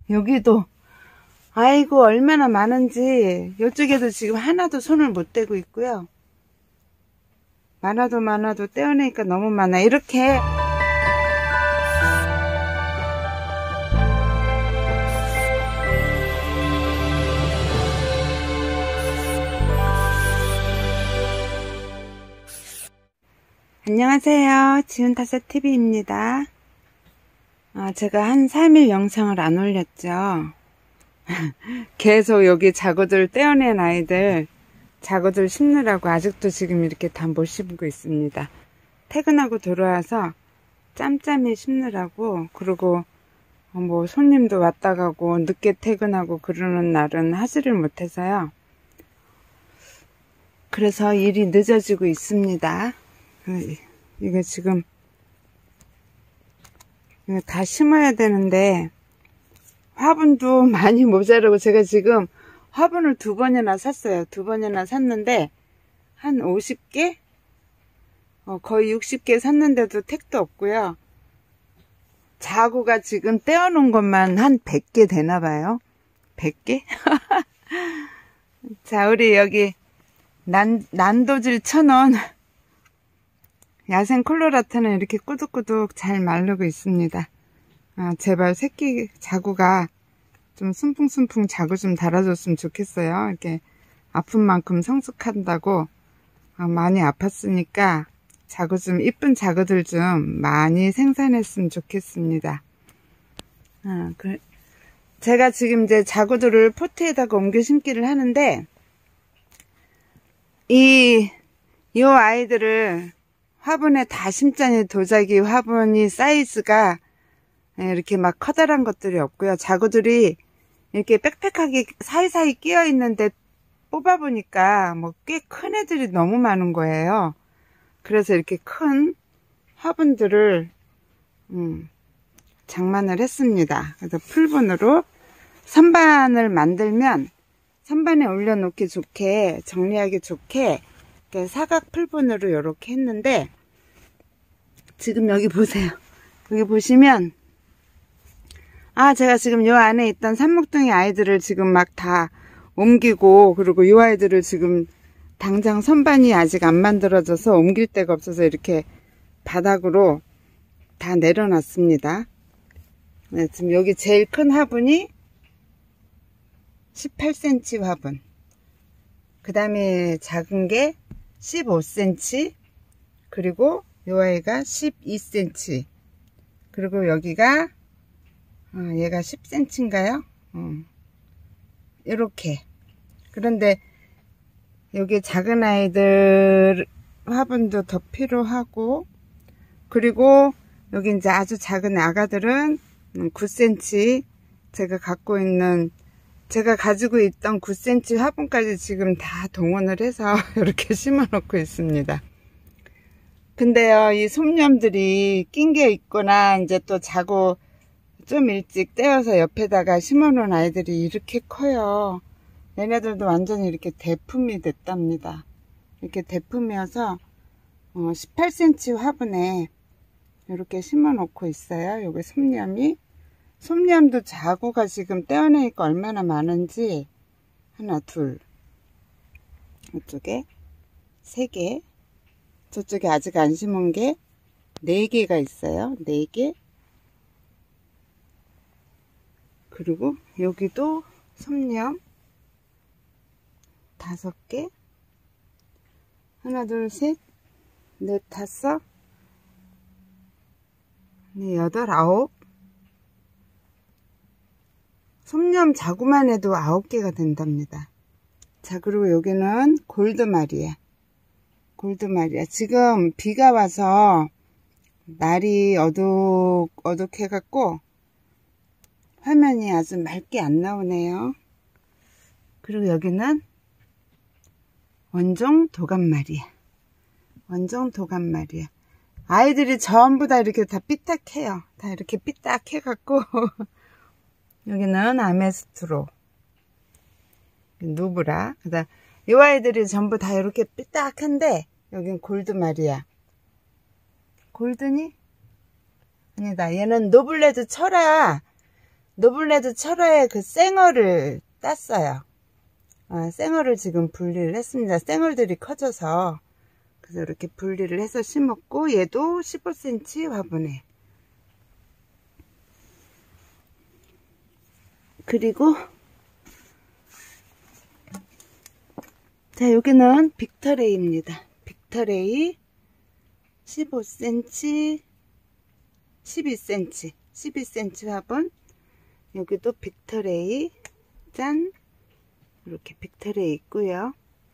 여기도 아이고 얼마나 많은지. 이쪽에도 지금 하나도 손을 못 대고 있고요. 많아도 떼어내니까 너무 많아. 이렇게 안녕하세요, 지훈타사TV입니다. 제가 한 3일 영상을 안 올렸죠. 계속 여기 자구들 떼어낸 아이들 자구들 심느라고 아직도 지금 이렇게 다 못 심고 있습니다. 퇴근하고 들어와서 짬짬이 심느라고. 그리고 뭐 손님도 왔다 가고 늦게 퇴근하고 그러는 날은 하지를 못해서요. 그래서 일이 늦어지고 있습니다. 이거 지금 이거 다 심어야 되는데 화분도 많이 모자라고, 제가 지금 화분을 2번이나 샀어요. 2번이나 샀는데 한 50개? 거의 60개 샀는데도 택도 없고요. 자구가 지금 떼어놓은 것만 한 100개 되나봐요. 100개? 자, 우리 여기 난도질 1000원 야생 콜로라타는 이렇게 꾸둑꾸둑 잘 마르고 있습니다. 제발 새끼 자구가 좀 순풍순풍 자구 좀 달아줬으면 좋겠어요. 이렇게 아픈 만큼 성숙한다고. 많이 아팠으니까 자구 좀, 이쁜 자구들 좀 많이 생산했으면 좋겠습니다. 제가 지금 이제 자구들을 포트에다가 옮겨 심기를 하는데, 이 아이들을 화분에 다 심자니 도자기 화분이 사이즈가 이렇게 막 커다란 것들이 없고요. 자구들이 이렇게 빽빽하게 사이사이 끼어 있는데 뽑아보니까 뭐 꽤 큰 애들이 너무 많은 거예요. 그래서 이렇게 큰 화분들을 장만을 했습니다. 그래서 풀분으로 선반을 만들면 선반에 올려놓기 좋게, 정리하기 좋게 사각 풀분으로 이렇게 했는데, 지금 여기 보세요. 여기 보시면 제가 지금 요 안에 있던 산목둥이 아이들을 지금 막 다 옮기고, 그리고 요 아이들을 지금 당장 선반이 아직 안 만들어져서 옮길 데가 없어서 이렇게 바닥으로 다 내려놨습니다. 네, 지금 여기 제일 큰 화분이 18cm 화분, 그 다음에 작은 게 15cm, 그리고 요 아이가 12cm, 그리고 여기가 얘가 10cm인가요? 이렇게. 그런데 여기 작은 아이들 화분도 더 필요하고, 그리고 여기 이제 아주 작은 아가들은 9cm, 제가 가지고 있던 9cm 화분까지 지금 다 동원을 해서 이렇게 심어 놓고 있습니다. 근데요, 이 솜념들이 낀 게 있거나 이제 또 자고 좀 일찍 떼어서 옆에다가 심어 놓은 아이들이 이렇게 커요. 얘네들도 완전히 이렇게 대품이 됐답니다. 이렇게 대품이어서 18cm 화분에 이렇게 심어 놓고 있어요. 요게 솜념도 자구가 지금 떼어내니까 얼마나 많은지, 하나, 둘, 이쪽에 3개, 저쪽에 아직 안 심은 게 4개가 있어요. 4개. 그리고 여기도 솜념 5개, 하나, 둘, 셋, 넷, 다섯, 네, 8, 9. 솜념 자구만 해도 9개가 된답니다. 자, 그리고 여기는 골드마리아. 지금 비가 와서 날이 어둑해갖고 화면이 아주 맑게 안 나오네요. 그리고 여기는 원종 도감마리아. 아이들이 전부 다 이렇게 다 삐딱해요. 다 이렇게 삐딱해갖고 여기는 아메스트로, 누브라. 그다음 이 아이들이 전부 다 이렇게 삐딱한데, 여긴 골드마리아. 골드니? 아니다. 얘는 노블레드 철아. 노블레드 철화의 그 생얼을 땄어요. 생얼을 지금 분리를 했습니다. 생얼들이 커져서. 그래서 이렇게 분리를 해서 심었고, 얘도 15cm 화분에. 그리고 자, 여기는 빅터레이입니다. 빅터레이 15cm, 12cm, 12cm 화분. 여기도 빅터레이, 짠, 이렇게 빅터레이 있고요.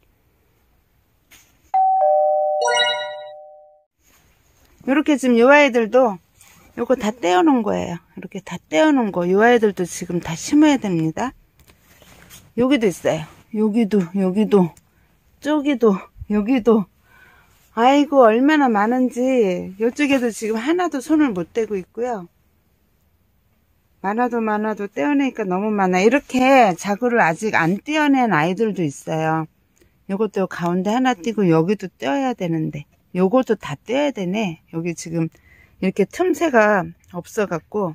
이렇게 지금 요 아이들도 요거 다 떼어 놓은 거예요. 이렇게 다 떼어 놓은 거. 요 아이들도 지금 다 심어야 됩니다. 여기도 있어요. 여기도, 저기도, 여기도. 아이고, 얼마나 많은지. 요쪽에도 지금 하나도 손을 못 대고 있고요. 많아도 떼어내니까 너무 많아. 이렇게 자구를 아직 안 떼어낸 아이들도 있어요. 요것도 가운데 하나 띄고 여기도 떼어야 되는데. 요것도 다 떼어야 되네. 여기 지금 이렇게 틈새가 없어갖고.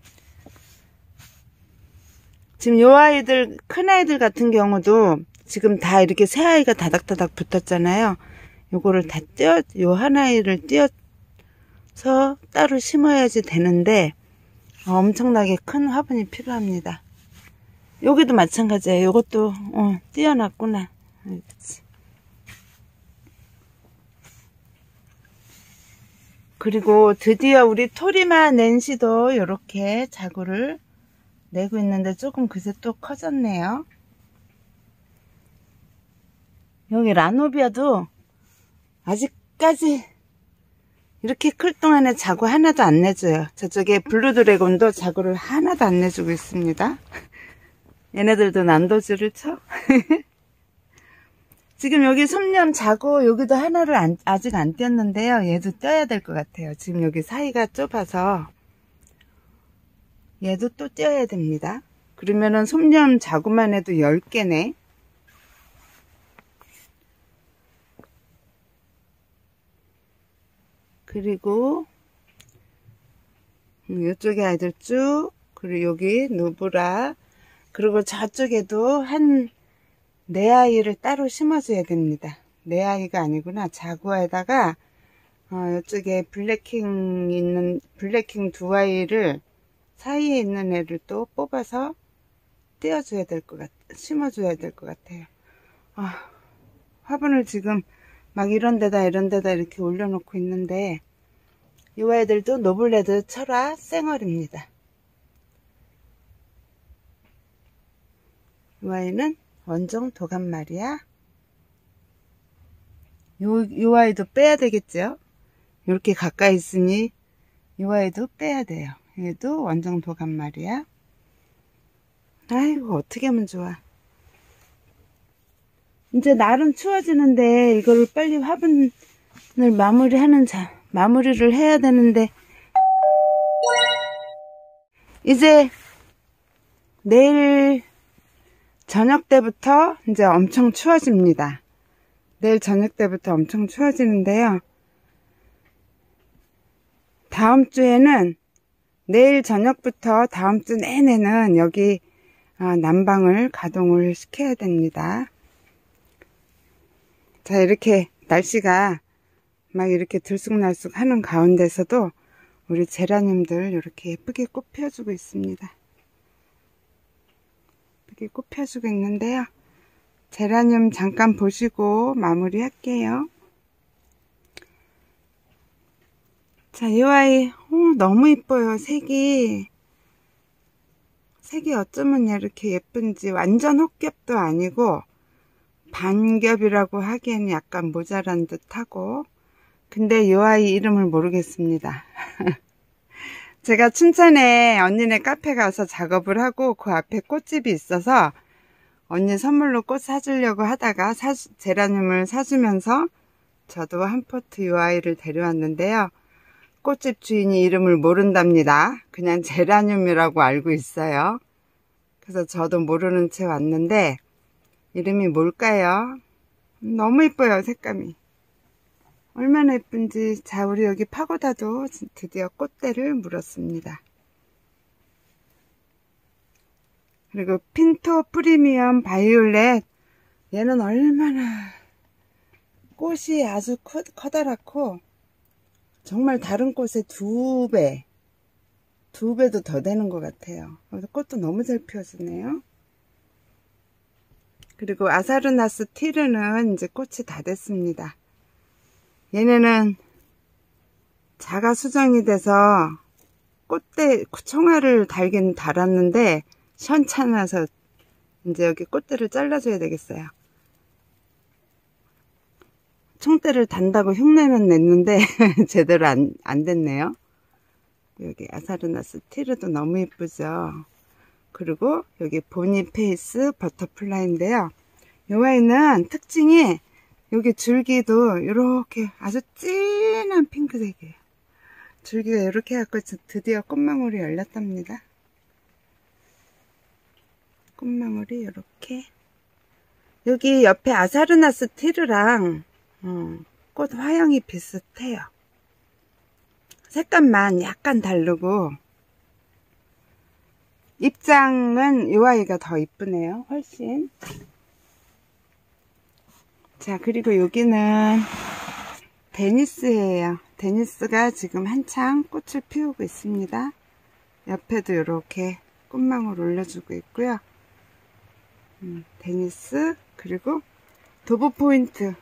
지금 요 아이들, 큰 아이들 같은 경우도 지금 다 이렇게 새 아이가 다닥다닥 붙었잖아요. 요거를 다 요 하나를 띄어서 따로 심어야지 되는데, 엄청나게 큰 화분이 필요합니다. 여기도 마찬가지예요. 요것도, 띄어놨구나. 그리고 드디어 우리 토리마 낸시도 이렇게 자구를 내고 있는데 조금 그새 또 커졌네요. 여기 라노비아도 아직까지 이렇게 클 동안에 자구 하나도 안 내줘요. 저쪽에 블루드래곤도 자구를 하나도 안 내주고 있습니다. 얘네들도 난도질을 쳐. 지금 여기 솜념 자구 여기도 하나를 아직 안 띄었는데요. 얘도 떼어야 될 것 같아요. 지금 여기 사이가 좁아서 얘도 또 떼어야 됩니다. 그러면은 솜념 자구만 해도 10개네. 그리고 이쪽에 아이들 쭉, 그리고 여기 누브라, 그리고 저쪽에도 한 4아이를 따로 심어줘야 됩니다. 4아이가 아니구나. 자구에다가 이쪽에 블랙킹 2아이를 사이에 있는 애를 또 뽑아서 떼어줘야 될 것 심어줘야 될 것 같아요. 화분을 지금 막 이런 데다 이렇게 올려놓고 있는데, 이 아이들도 노블레드 철화 생얼입니다. 이 아이는 원종 도감말이야. 요 아이도 빼야 되겠죠? 이렇게 가까이 있으니 이 아이도 빼야 돼요. 얘도 원종 도감말이야. 아이고, 어떻게 하면 좋아. 이제 날은 추워지는데 이거를 빨리 화분을 마무리를 해야 되는데, 이제 내일 저녁 때부터 이제 엄청 추워집니다. 내일 저녁 때부터 엄청 추워지는데요. 다음 주에는 내일 저녁부터 다음 주 내내는 여기 난방을 가동을 시켜야 됩니다. 자, 이렇게 날씨가 막 이렇게 들쑥날쑥 하는 가운데서도 우리 제라늄들 이렇게 예쁘게 꽃 피워주고 있습니다. 예쁘게 꽃 피워주고 있는데요. 제라늄 잠깐 보시고 마무리 할게요. 자, 이 아이 너무 이뻐요. 색이 어쩌면 이렇게 예쁜지. 완전 헛겹도 아니고 반겹이라고 하기에는 약간 모자란 듯하고, 근데 이 아이 이름을 모르겠습니다. 제가 춘천에 언니네 카페 가서 작업을 하고 그 앞에 꽃집이 있어서 언니 선물로 꽃 사주려고 하다가 제라늄을 사주면서 저도 한 포트 이 아이를 데려왔는데요. 꽃집 주인이 이름을 모른답니다. 그냥 제라늄이라고 알고 있어요. 그래서 저도 모르는 채 왔는데 이름이 뭘까요? 너무 이뻐요. 색감이 얼마나 예쁜지. 자, 우리 여기 파고다도 드디어 꽃대를 물었습니다. 그리고 핀토 프리미엄 바이올렛, 얘는 얼마나 꽃이 아주 커다랗고 정말 다른 꽃의 2배, 2배도 더 되는 것 같아요. 그래서 꽃도 너무 잘 피워지네요. 그리고 아사르나스 티르는 이제 꽃이 다 됐습니다. 얘네는 자가 수정이 돼서 꽃대 총알을 달긴 달았는데 시원찮아서 이제 여기 꽃대를 잘라줘야 되겠어요. 총대를 단다고 흉내는 냈는데 제대로 안 됐네요. 여기 아사르나스 티르도 너무 이쁘죠. 그리고 여기 보니페이스 버터플라이인데요. 이 아이는 특징이 여기 줄기도 이렇게 아주 진한 핑크색이에요. 줄기가 이렇게 해갖고 드디어 꽃망울이 열렸답니다. 꽃망울이 이렇게. 여기 옆에 아사르나스 티르랑 꽃 화형이 비슷해요. 색감만 약간 다르고 입장은 이 아이가 더 이쁘네요. 훨씬. 자, 그리고 여기는 데니스예요. 데니스가 지금 한창 꽃을 피우고 있습니다. 옆에도 이렇게 꽃망울 올려주고 있고요. 데니스, 그리고 도브포인트.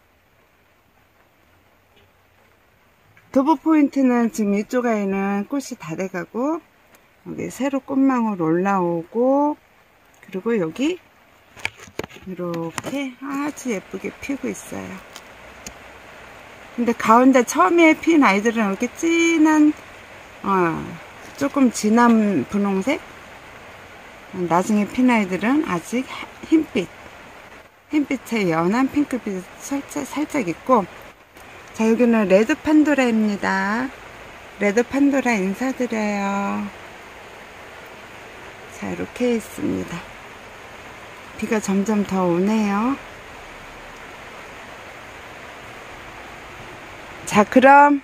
도브포인트는 지금 이쪽 아이는 꽃이 다 돼가고 여기 새로 꽃망울 올라오고, 그리고 여기 이렇게 아주 예쁘게 피고 있어요. 근데 가운데 처음에 핀 아이들은 이렇게 진한 조금 진한 분홍색, 나중에 핀 아이들은 아직 흰빛의 연한 핑크빛이 살짝 있고. 자, 여기는 레드 판도라입니다. 레드 판도라 인사드려요. 자, 이렇게 있습니다. 비가 점점 더 오네요. 자, 그럼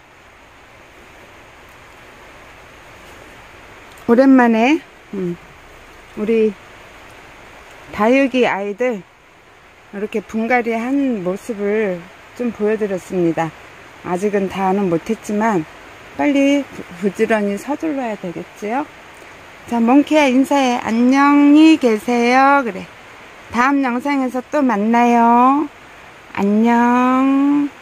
오랜만에 우리 다육이 아이들 이렇게 분갈이 한 모습을 좀 보여드렸습니다. 아직은 다는 못했지만 빨리 부지런히 서둘러야 되겠지요. 자, 몽키야 인사해. 안녕히 계세요. 그래. 다음 영상에서 또 만나요. 안녕.